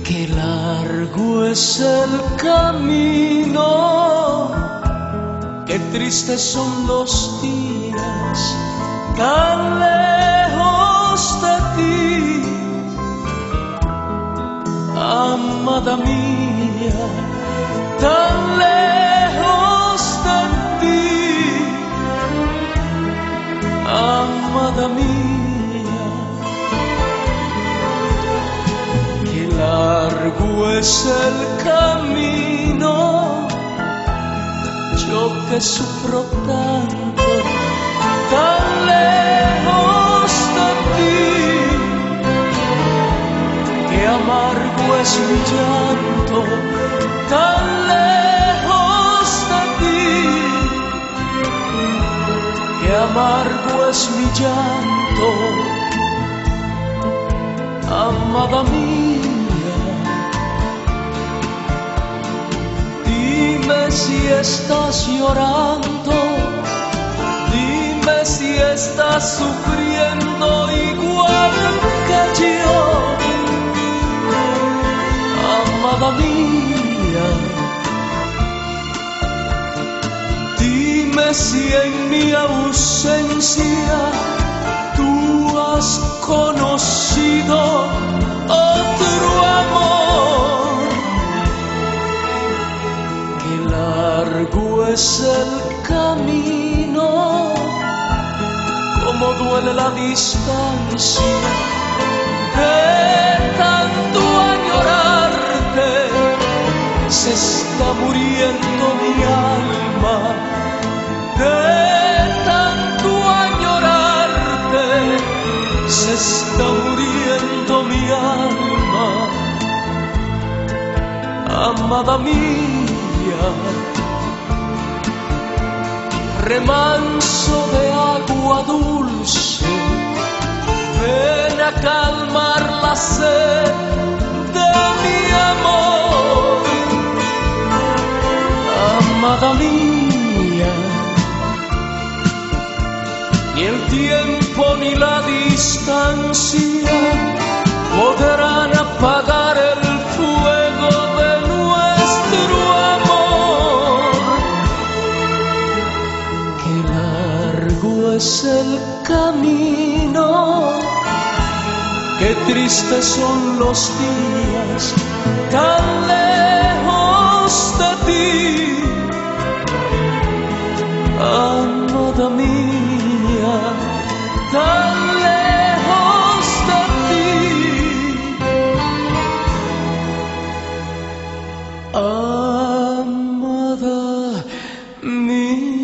Qué largo es el camino, qué tristes son los días, tan lejos de ti, amada mía, tan lejos de ti, amada mía. Largo es el camino, yo que sufro tanto, tan lejos de ti, que amargo es mi llanto, tan lejos de ti, que amargo es mi llanto, amada mía. Dime si estás llorando, dime si estás sufriendo igual que yo, amada mía. Dime si en mi ausencia tú has conocido otro amor. Qué largo es el camino, como duele la distancia de tanto añorarte. Se está muriendo mi alma de tanto añorarte. Se está muriendo mi alma, amada mía. Remanso de agua dulce, ven a calmar la sed de mi amor, amada mía. Ni el tiempo ni la distancia podrán apagar el fuego de nuestro amor. Qué largo es el camino, qué tristes son los días, tan lejos de ti, amada mía, tan lejos de ti, amada mía.